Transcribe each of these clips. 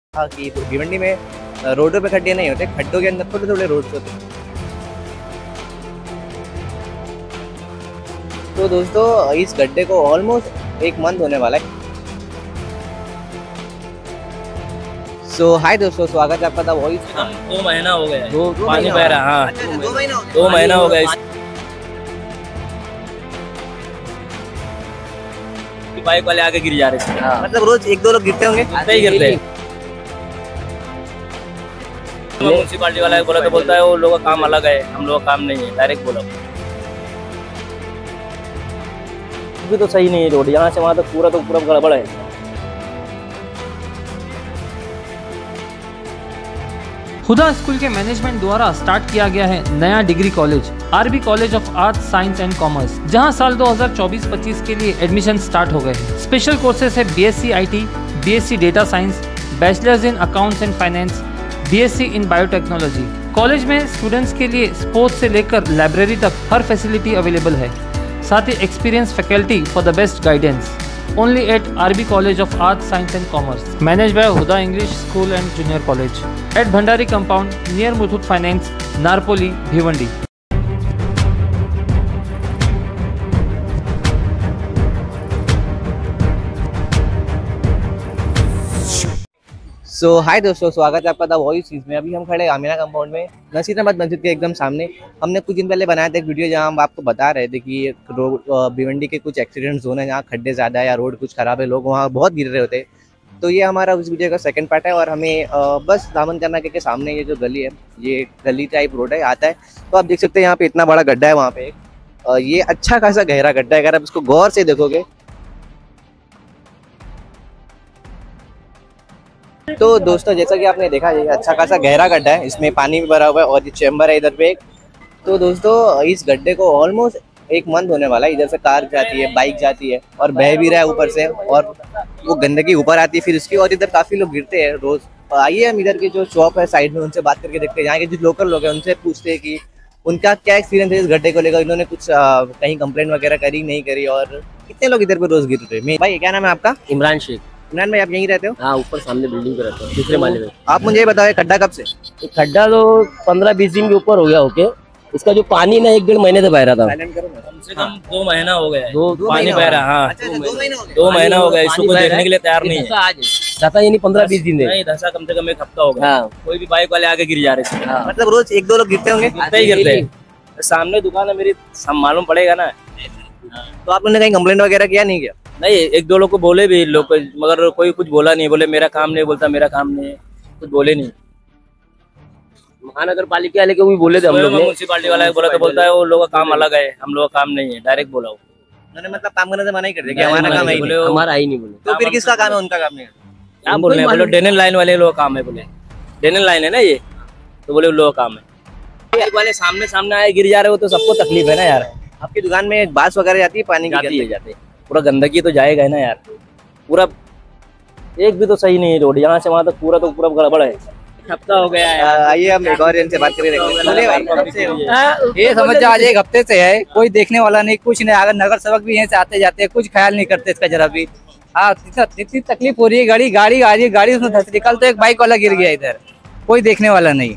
हाँ कि भिवंडी में रोडों पे खड्डे नहीं होते, खड्डों के अंदर थोड़े थोड़े रोड्स होते हैं। तो दोस्तों इस गड्ढे को ऑलमोस्ट एक मंथ होने वाला है। सो हाय दोस्तों, स्वागत है आपका द वॉइस। 2 महीना हो गया है, दो पानी बह रहा है। हाँ, अच्छा, 2 महीना हो गया। 2 महीना हो गया। बाइक वाले आगे गिर जा रहे थे। हाँ। मतलब रोज 1-2 लोग गिरते होंगे। गिरते म्यूनसिपालिटी वाला बोला तो बोलता है वो लोगों का काम अलग है, हम लोग का काम नहीं है, डायरेक्ट बोला। भी तो सही नहीं है रोड, यहाँ से वहाँ तक पूरा गड़बड़ है। हुदा स्कूल के मैनेजमेंट द्वारा स्टार्ट किया गया है नया degree college RB college of arts science and commerce, जहां साल 2024-25 के लिए एडमिशन स्टार्ट हो गए हैं। स्पेशल कोर्सेज है BSc IT, BSc data science, bachelors in accounts and finance, BSc in biotechnology. College में स्टूडेंट्स के लिए स्पोर्ट्स से लेकर लाइब्रेरी तक हर फैसिलिटी अवेलेबल है। साथ ही experience faculty for the best guidance. Only at RB College of Arts, Science and Commerce. Managed by Huda English School and Junior College. At Bhandari Compound, near Muthoot Finance, Narpoli, Bhiwandi. So hi दोस्तों, स्वागत है आपका the voice में। अभी हम खड़े Amina compound में, नसीराबाद मस्जिद के एकदम सामने। हमने कुछ दिन पहले बनाया था एक वीडियो जहां हम आपको बता रहे थे कि भिवंडी के कुछ एक्सीडेंट जोन है जहाँ खड्डे ज़्यादा है या रोड कुछ ख़राब है, लोग वहाँ बहुत गिर रहे होते हैं। तो ये हमारा उस वीडियो का सेकंड पार्ट है। और हमें बस दामन चन्ना के सामने ये जो गली है, ये गली टाइप रोड है आता है। तो आप देख सकते हैं यहाँ पे इतना बड़ा गड्ढा है वहाँ पे ये अच्छा खासा गहरा गड्ढा है। अगर आप इसको गौर से देखोगे तो दोस्तों जैसा कि आपने देखा ये अच्छा खासा गहरा गड्ढा है, इसमें पानी भी भरा हुआ है और ये चैम्बर है इधर पे एक। तो दोस्तों इस गड्ढे को ऑलमोस्ट एक मंथ होने वाला है। इधर से कार जाती है, बाइक जाती है और बह भी रहा है ऊपर से, और वो गंदगी ऊपर आती है फिर उसकी। और इधर काफी लोग गिरते हैं रोज। आइए हम इधर की जो शॉप है साइड में उनसे बात करके देखते हैं, यहाँ के जो लोकल लोग हैं उनसे पूछते हैं कि उनका क्या एक्सपीरियंस है इस गड्ढे को लेकर, इन्होंने कुछ कहीं कंप्लेंट वगैरह करी नहीं करी, और कितने लोग इधर पे रोज गिर रहे हैं। भाई क्या नाम है आपका? इमरान शेख। इमरान भाई आप यहीं रहते हो? हाँ, ऊपर सामने बिल्डिंग पे रहता हूँ, दूसरे माले में। आप मुझे ये बताओ खड्डा कब से? खड्डा तो 15-20 दिन के ऊपर हो गया। ओके, इसका जो पानी ना 1-1.5 महीने से बह रहा था। कम से कम 2 महीना हो गया है, दो पानी बह रहा है। हाँ, अच्छा, 2 महीना हो गए। 2 महीना हो गया, इसको कोई देखने के लिए तैयार नहीं है। धसा यानी 15-20 दिन नहीं, धसा कम से कम 1 हफ्ता हो गया। हाँ। कोई भी बाइक वाले आगे गिर जा रहे थे। हाँ। मतलब रोज 1-2 लोग गिरते होंगे। गिरते ही गिरते हैं। सामने दुकान है मेरी, मालूम पड़ेगा ना। तो आप लोगों ने कहीं कंप्लेंट वगैरह किया नहीं किया? नहीं, 1-2 लोग को बोले भी लोग, मगर कोई कुछ बोला नहीं। बोले मेरा काम नहीं, बोलता मेरा काम नहीं, कुछ बोले नहीं। महानगर पालिका वाले को भी बोले थे हम लोग ने। म्यूनसिपालिटी वाला बोला तो बोलता है वो लोगों का काम अलग है, हम लोग का काम नहीं है, डायरेक्ट बोला। उन्होंने मतलब काम करने से मना ही कर दिया कि हमारा काम है ही नहीं। हमारा ही नहीं बोले। तो फिर किसका काम है? उनका काम नहीं है। क्या बोल रहे हैं? बोले डेनल लाइन वाले लोग काम है। बोले डेनल लाइन है ना ये, तो बोले लोग काम है। बाइक वाले सामने आए गिर जा रहे हो तो सबको तकलीफ है ना यार। आपकी दुकान में बांस वगैरह जाती है, पानी की जाते पूरा गंदगी तो जाएगा ही ना यार। पूरा एक भी तो सही नहीं है रोड, यहाँ से वहाँ तक पूरा गड़बड़ है। हफ्ता हो गया है। आइए हम एक और इनसे बात करके देखते हैं। बोले भाई कब से हो? ये समझ आज 1 हफ्ते से है, कोई देखने वाला नहीं, कुछ नहीं। अगर नगर सेवक भी यहाँ से आते जाते हैं, कुछ ख्याल नहीं करते इसका जरा भी। हाँ, इतनी तकलीफ हो रही है। गाड़ी आ रही है, गाड़ी उसमें धस निकल तो एक बाइक वाला गिर गया इधर, कोई देखने वाला नहीं।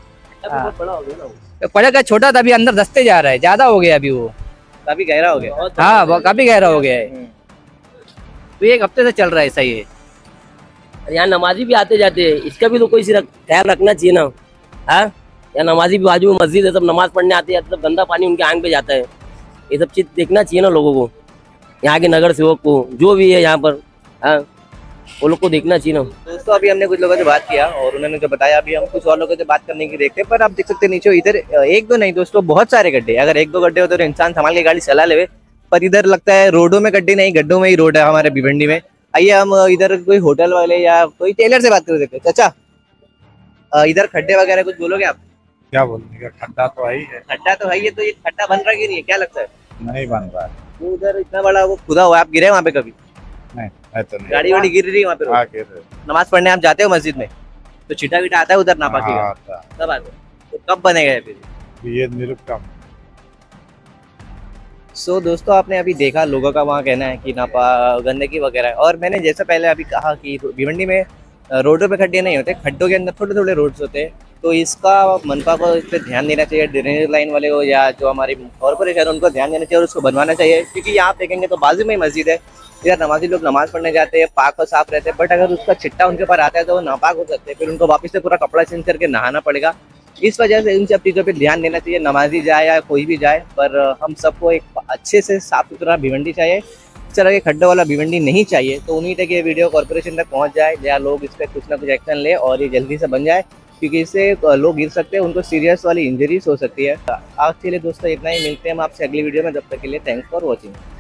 पड़ा छोटा था, अभी अंदर धसते जा रहा है, ज्यादा हो गया अभी वो, काफी गहरा हो गया। हाँ वो काफी गहरा हो गया है। तो 1 हफ्ते से चल रहा है ऐसा ही। यहाँ नमाजी भी आते जाते हैं, इसका भी तो कोई ख्याल रखना चाहिए ना। हाँ, यहाँ नमाजी भी, बाजू में मस्जिद है, सब नमाज पढ़ने आते हैं, सब गंदा पानी उनके आंख पे जाता है। ये सब चीज देखना चाहिए ना लोगों को, यहाँ के नगर सेवक को, जो भी है यहाँ पर। हाँ, वो लोग को देखना चाहिए ना। दोस्तों अभी हमने कुछ लोगों से बात किया और उन्होंने जो बताया, अभी हम कुछ और लोगों से बात करने की देखते हैं। पर आप देख सकते हैं नीचे इधर 1-2 नहीं दोस्तों, बहुत सारे गड्ढे। अगर 1-2 गड्ढे होते तो इंसान संभाल के गाड़ी चला ले, पर इधर लगता है रोडों में गड्ढे नहीं, गड्ढों में ही रोड है हमारे भिवंडी में। आइए हम इधर कोई होटल वाले या कोई टेलर से बात कर देते हैं। चाचा इधर खड्डे वगैरह कुछ बोलोगे आप? क्या बोलने का, खड्डा तो है ही है। खड्डा तो है, ये तो ये खड्डा बन रहा है कि नहीं है, क्या लगता है? नहीं बन रहा है। वो उधर इतना बड़ा वो खुदा हुआ है, आप गिरे वहाँ पे कभी? नहीं, है तो नहीं। गाड़ी वाड़ी गिर रही है वहाँ पे? हाँ, गिर रही। नमाज पढ़ने आप जाते हो मस्जिद में तो छिटा विटा आता है उधर नापाकी हाँ, का? सब आता है। तो कब बनेगा ये फिर? ये निरुक्तम। सो दोस्तों आपने अभी देखा लोगों का वहाँ कहना है कि नापा गंदगी वगैरह है। और मैंने जैसा पहले अभी कहा कि भिवंडी में रोडों पे खड्डे नहीं होते, खड्डों के अंदर थोड़े थोड़े रोड्स होते हैं। तो इसका मनपा को इस पर ध्यान देना चाहिए, ड्रेनेज लाइन वाले को या जो हमारी कॉर्पोरेशन उनको ध्यान देना चाहिए और उसको बनवाना चाहिए। क्योंकि यहाँ आप देखेंगे तो बाजू में ही मस्जिद है, इधर नमाजी लोग नमाज पढ़ने जाते हैं, पाक और साफ रहते हैं, बट अगर उसका छिट्टा उनके ऊपर आता है तो वो नापाक हो सकते हैं, फिर उनको वापस से पूरा कपड़ा चेंज करके नहाना पड़ेगा। इस वजह से इन सब चीज़ों पे ध्यान देना चाहिए, नमाजी जाए या कोई भी जाए, पर हम सबको एक अच्छे से साफ सुथरा भिवंडी चाहिए। इस तरह के खड्डे वाला भिवंडी नहीं चाहिए। तो उम्मीद है कि ये वीडियो कॉर्पोरेशन तक पहुंच जाए या लोग इस पर कुछ ना कुछ एक्शन ले और ये जल्दी से बन जाए, क्योंकि इससे लोग गिर सकते हैं, उनको सीरियस वाली इंजरीज हो सकती है। आज के लिए दोस्तों इतना ही, मिलते हैं हम आपसे अगली वीडियो में, जब तक के लिए थैंक्स फॉर वॉचिंग।